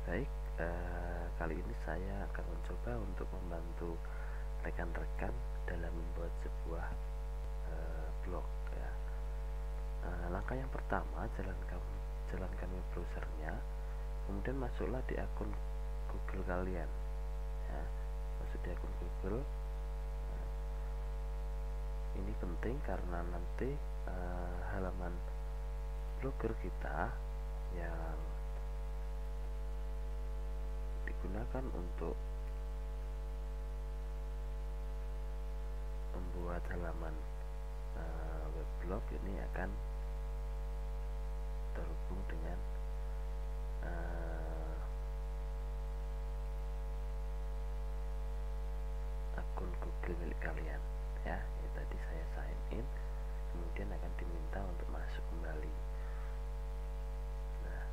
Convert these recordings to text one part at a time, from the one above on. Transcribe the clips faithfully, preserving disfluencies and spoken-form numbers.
Baik, eh, kali ini saya akan mencoba untuk membantu rekan-rekan dalam membuat sebuah eh, blog ya. Eh, langkah yang pertama, jalankan jalankan web browsernya, kemudian masuklah di akun Google kalian ya. Masuk di akun Google. Nah, ini penting karena nanti eh, halaman blogger kita yang digunakan untuk membuat halaman uh, web blog ini akan terhubung dengan uh, akun Google milik kalian ya. Ini tadi saya sign in, kemudian akan diminta untuk masuk kembali. Nah,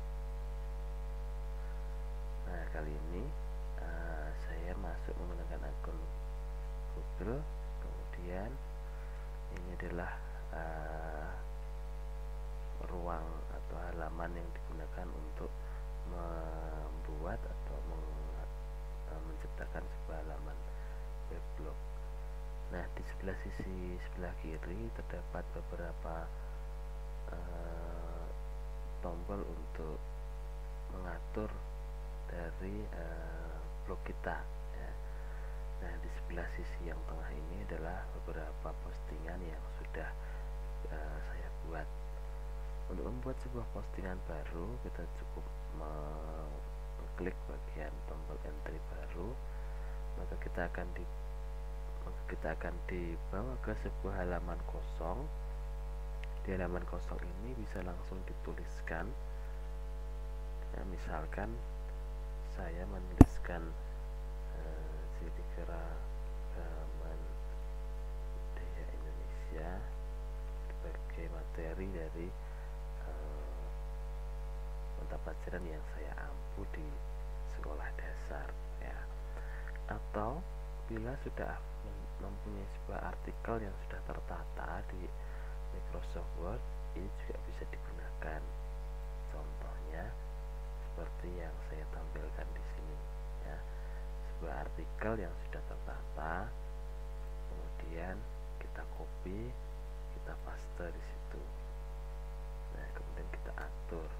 nah kali ini uh, saya masuk menggunakan akun Google. Kemudian ini adalah uh, ruang atau halaman yang digunakan untuk membuat atau meng, uh, menciptakan sebuah halaman web blog. Nah, di sebelah sisi sebelah kiri terdapat beberapa uh, tombol untuk mengatur dari uh, blog kita ya. Nah, di sebelah sisi yang tengah ini adalah beberapa postingan yang sudah uh, saya buat. Untuk membuat sebuah postingan baru, kita cukup mengklik bagian tombol entry baru, maka kita akan di maka kita akan dibawa ke sebuah halaman kosong. Di halaman kosong ini bisa langsung dituliskan ya, misalkan saya menuliskan uh, jadi keragaman budaya Indonesia sebagai materi dari uh, mata pelajaran yang saya ampu di sekolah dasar ya. Atau bila sudah mempunyai sebuah artikel yang sudah tertata di Microsoft Word, ini juga bisa digunakan. Contohnya seperti yang saya tampilkan di sini ya. Sebuah artikel yang sudah tertata, kemudian kita copy, kita paste di situ. Nah, kemudian kita atur.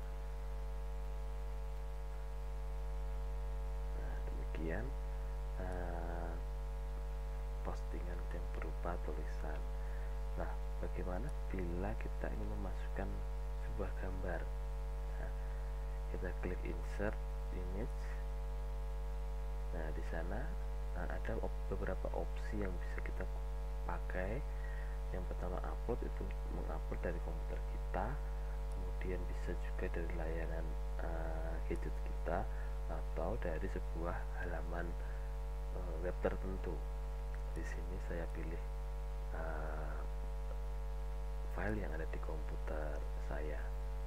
Nah, demikian uh, postingan yang berupa tulisan. Nah, bagaimana bila kita ingin memasukkan sebuah gambar? Nah, kita klik insert image. Nah, di sana nah, ada op beberapa opsi yang bisa kita pakai. Yang pertama, upload, itu mengupload dari komputer kita, kemudian bisa juga dari layanan uh, gadget kita atau dari sebuah halaman uh, web tertentu. Di sini saya pilih uh, file yang ada di komputer saya.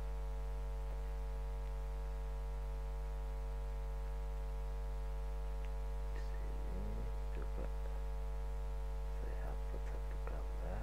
Di sini coba saya upload satu gambar.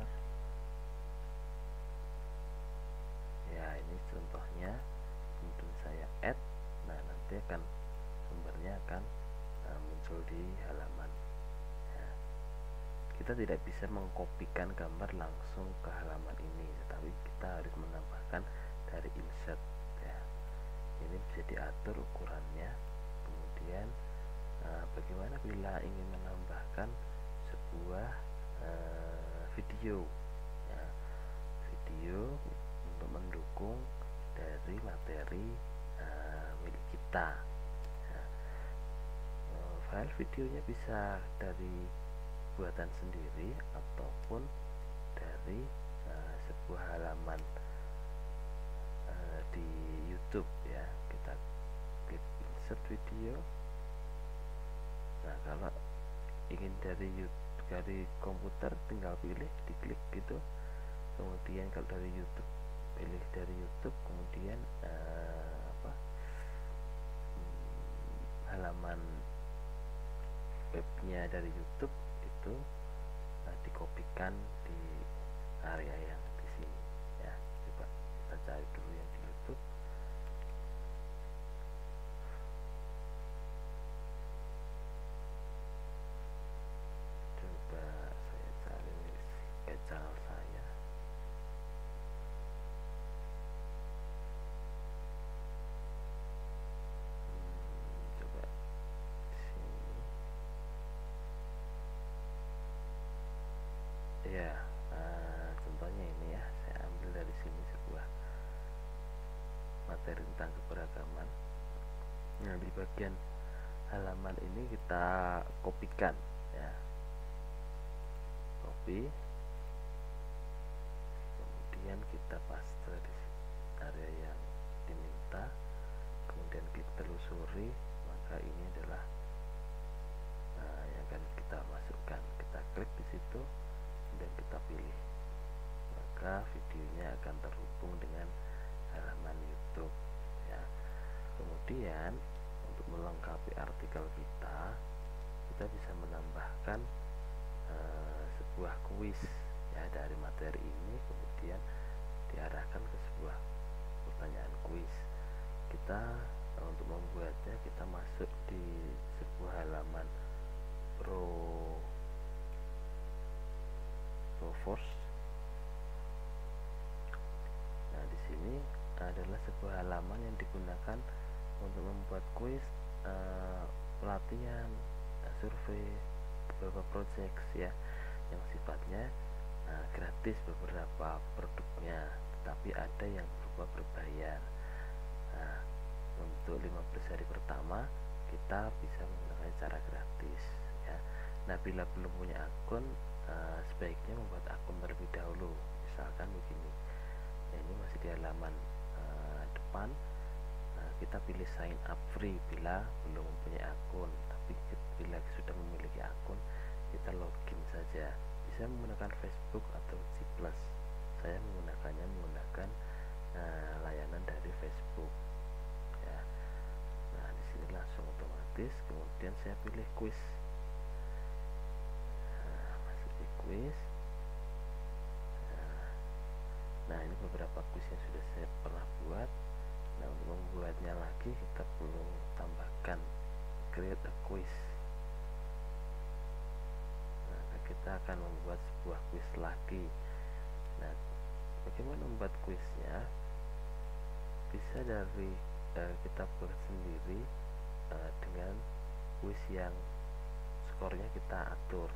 Ya, ini contohnya. Kemudian saya add. Nah, nanti akan sumbernya akan uh, muncul di halaman. Ya. Kita tidak bisa mengkopikan gambar langsung ke halaman ini, tetapi kita harus menambahkan dari insert ya. Ini bisa diatur ukurannya. Kemudian uh, bagaimana bila ingin menambahkan sebuah uh, video ya, video untuk mendukung dari materi uh, milik kita ya. Uh, file videonya bisa dari buatan sendiri ataupun dari uh, sebuah halaman uh, di YouTube ya. Kita klik insert video. Nah, kalau ingin dari YouTube, dari komputer tinggal pilih, diklik gitu. Kemudian kalau dari YouTube, pilih dari YouTube, kemudian uh, apa hmm, halaman webnya dari YouTube itu uh, dikopikan di area yang di sini ya. Coba kita cari dulu yang di YouTube. Ya, uh, contohnya ini ya, saya ambil dari sini sebuah materi tentang keberagaman. Nah, di bagian halaman ini kita kopikan ya, copy, kemudian kita paste di area yang diminta, kemudian klik telusuri, maka ini adalah uh, yang akan kita masukkan. Kita klik di situ dan kita pilih, maka videonya akan terhubung dengan halaman YouTube ya. Kemudian untuk melengkapi artikel kita, kita bisa menambahkan uh, sebuah kuis ya dari materi ini, kemudian diarahkan ke sebuah pertanyaan kuis. Kita uh, untuk membuatnya, kita masuk di sebuah halaman Pro Proforce. Nah, di sini adalah sebuah halaman yang digunakan untuk membuat kuis, uh, pelatihan, uh, survei, beberapa project ya, yang sifatnya uh, gratis beberapa produknya, tapi ada yang berupa berbayar. Nah, untuk lima belas hari pertama kita bisa menggunakan cara gratis ya. Nah, bila belum punya akun, uh, sebaiknya membuat akun terlebih dahulu. Misalkan begini, nah, ini masih di halaman uh, depan. Nah, kita pilih sign up free bila belum mempunyai akun, tapi bila sudah memiliki akun, kita login saja. Bisa menggunakan Facebook atau G plus. Saya menggunakannya menggunakan uh, layanan dari Facebook ya. Nah, di sini langsung otomatis. Kemudian saya pilih quiz. Nah, masuk di quiz. Nah, nah ini beberapa quiz yang sudah saya pernah buat. Nah, untuk membuatnya lagi kita perlu tambahkan create a quiz. Nah, kita akan membuat sebuah quiz lagi. Nah, bagaimana membuat quiznya? Bisa dari uh, kita buat sendiri uh, dengan quiz yang skornya kita atur.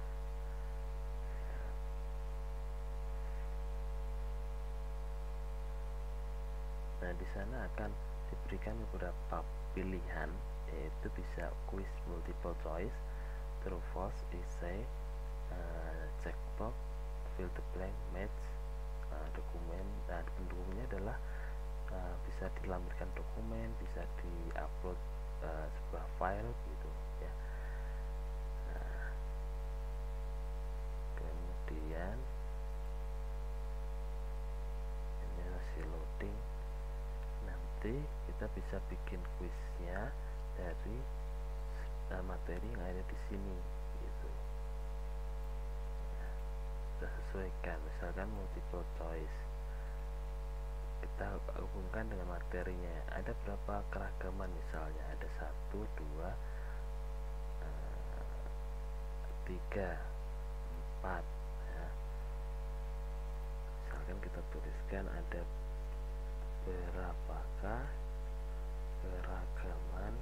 Nah, di sana akan diberikan beberapa pilihan, yaitu bisa quiz multiple choice, true false, essay, uh, checkbox, fill the blank, match, uh, dokumen. Nah, pendukungnya adalah uh, bisa dilampirkan dokumen, bisa diupload uh, sebuah file gitu ya. Nah, kemudian ini masih loading. Nanti kita bisa bikin kuisnya dari uh, materi yang ada di sini gitu ya. Kita sesuaikan, misalkan multiple choice, kita hubungkan dengan materinya. Ada berapa keragaman, misalnya ada satu, dua, uh, tiga, empat ya. Misalkan kita tuliskan ada berapakah keragaman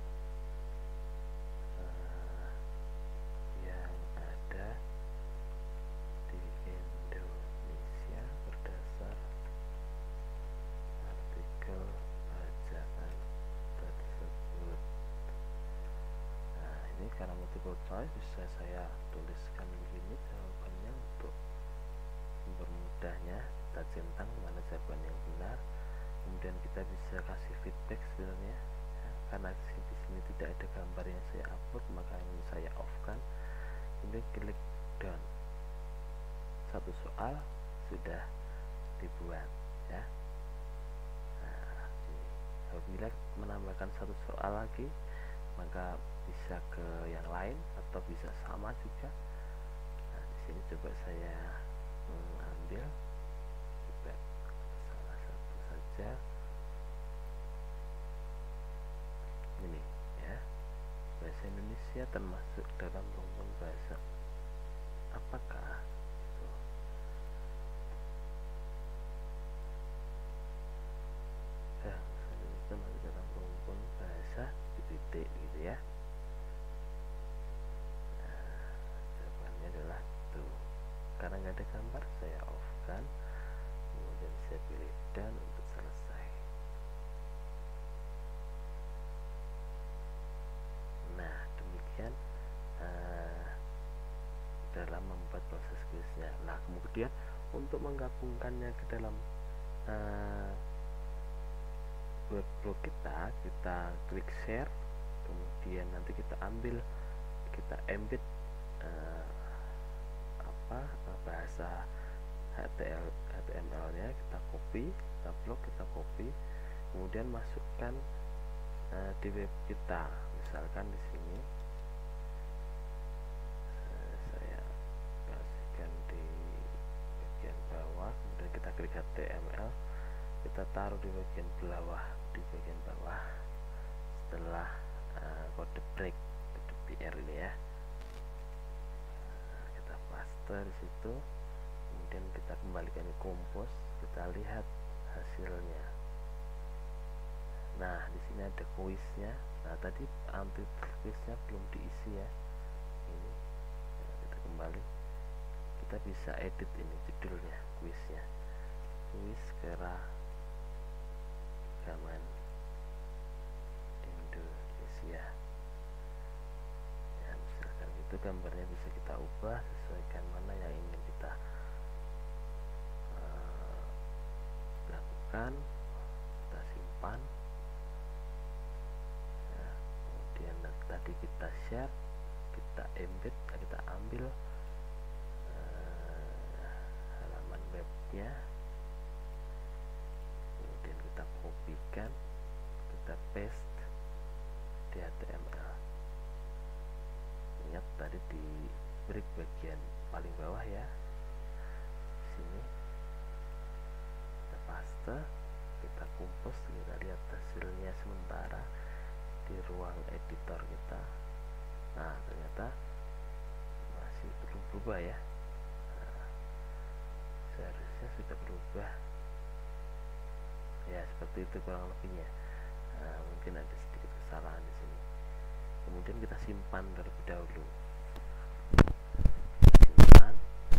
uh, yang ada di Indonesia berdasar artikel bacaan tersebut. Nah, ini karena multiple choice bisa saya tuliskan begini jawabannya untuk mempermudahnya kita centang mana jawaban yang benar. Kemudian kita bisa kasih feedback sebenarnya ya, karena di sini tidak ada gambar yang saya upload, maka ini saya off kan. Kemudian klik done, satu soal sudah dibuat ya. Nah, apabila menambahkan satu soal lagi, maka bisa ke yang lain atau bisa sama juga. Nah, di sini coba saya mengambil coba salah satu saja ini ya, bahasa Indonesia termasuk dalam rumpun bahasa apakah? So, ya, bahasa Indonesia termasuk dalam rumpun bahasa titik gitu ya. Nah, jawabannya adalah tuh, karena nggak ada gambar, saya off kan, kemudian saya pilih done untuk selesai. Nah, demikian uh, dalam membuat proses kuisnya. Nah, kemudian untuk menggabungkannya ke dalam uh, workflow kita, kita klik share, kemudian nanti kita ambil, kita embed uh, apa bahasa H T M L nya, kita copy, kita blok, kita copy, kemudian masukkan uh, di web kita. Misalkan di sini uh, saya kasihkan di bagian bawah, kemudian kita klik H T M L, kita taruh di bagian bawah, di bagian bawah setelah uh, kode break, kode B R ini ya. Nah, kita paste di situ, kemudian kita kembalikan ke compose, kita lihat hasilnya. Nah, di sini ada kuisnya. Nah, tadi anti kuisnya belum diisi ya. Ini nah, kita kembali, kita bisa edit ini judulnya, kuisnya, kuis keragaman Indonesia. Ya, misalkan gitu gambarnya bisa kita ubah sesuaikan mana yang ingin kita uh, lakukan. Kita simpan. Ya, kemudian tadi kita share, kita embed, kita ambil uh, halaman webnya, kemudian kita kopikan, kita paste di H T M L. Ingat tadi di break bagian paling bawah ya, sini kita paste, kita compose, kita lihat hasilnya sementara di ruang editor kita. Nah, ternyata masih belum berubah ya. Nah, seharusnya sudah berubah ya, seperti itu kurang lebihnya. Nah, mungkin ada sedikit kesalahan di sini. Kemudian kita simpan terlebih dahulu. Simpan.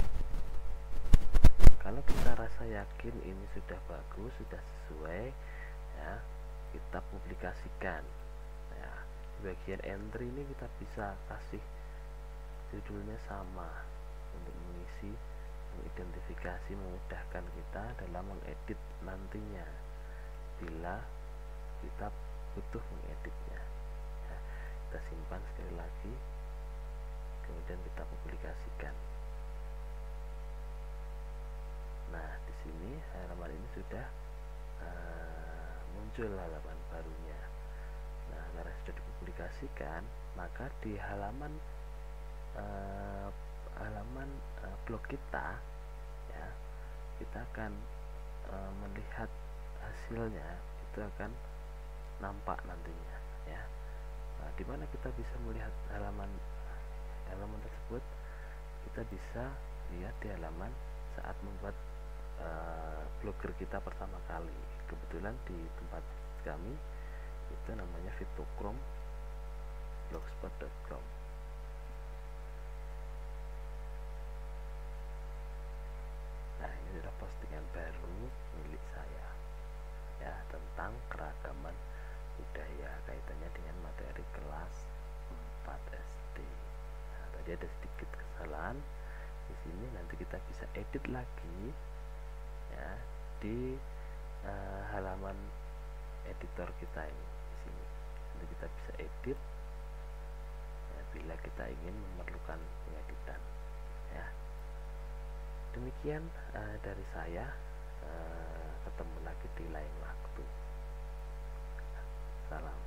Kalau kita rasa yakin ini sudah bagus, sudah sesuai, ya, kita publikasikan. Ya, di bagian entry ini kita bisa kasih judulnya sama untuk mengisi, mengidentifikasi, memudahkan kita dalam mengedit nantinya bila kita butuh mengeditnya. Ya, kita simpan sekali lagi, kemudian kita publikasikan. Nah, di sini halaman ini sudah uh, muncul halaman barunya. Nah, karena sudah dipublikasikan, maka di halaman uh, halaman uh, blog kita, ya, kita akan uh, melihat hasilnya, itu akan nampak nantinya, ya. Nah, di mana kita bisa melihat halaman halaman tersebut? Kita bisa lihat di halaman saat membuat uh, blogger kita pertama kali. Kebetulan di tempat kami itu namanya fitochrome blogspot dot com. Nah, ini adalah postingan baru milik saya, ya, tentang keragaman budaya, kaitannya dengan materi kelas empat S D. Nah, tadi ada sedikit kesalahan di sini, nanti kita bisa edit lagi, ya, di uh, halaman editor kita ini. Di sini nanti kita bisa edit, ya, bila kita ingin memerlukan pengeditan, ya. Demikian uh, dari saya. Uh, ketemu lagi di lain waktu. Salam.